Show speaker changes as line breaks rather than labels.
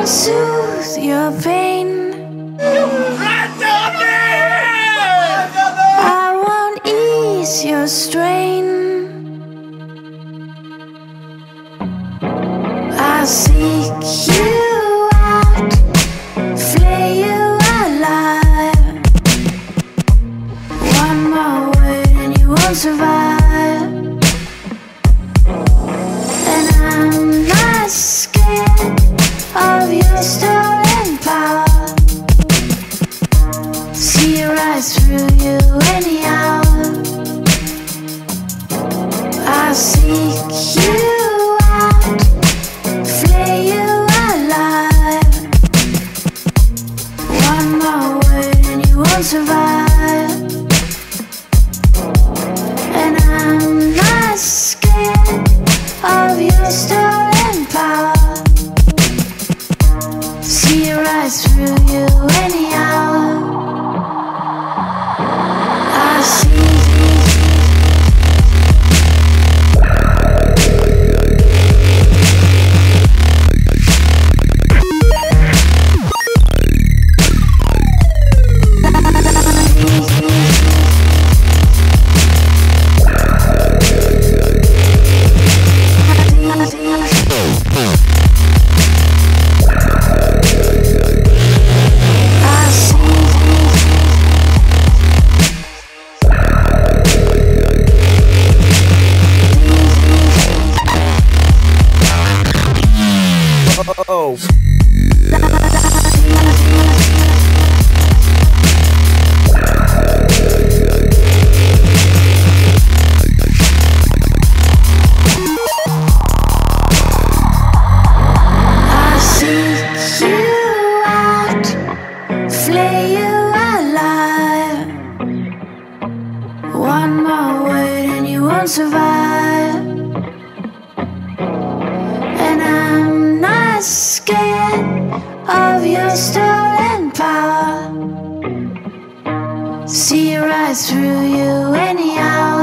soothe your pain. I won't ease your strain. I'll seek you out, flay you alive. One more word and you won't survive. And I'm not scared of your stolen power. See right through you anyhow. I'll seek you out, flay you alive. One more word and you won't survive. And I'm not scared of your stolen power. See right through you anyhow. I see.
Oh.
I'll seek you out, flay you alive. One more word and you won't survive. And I'm not scared of your stolen power. See right through you anyhow.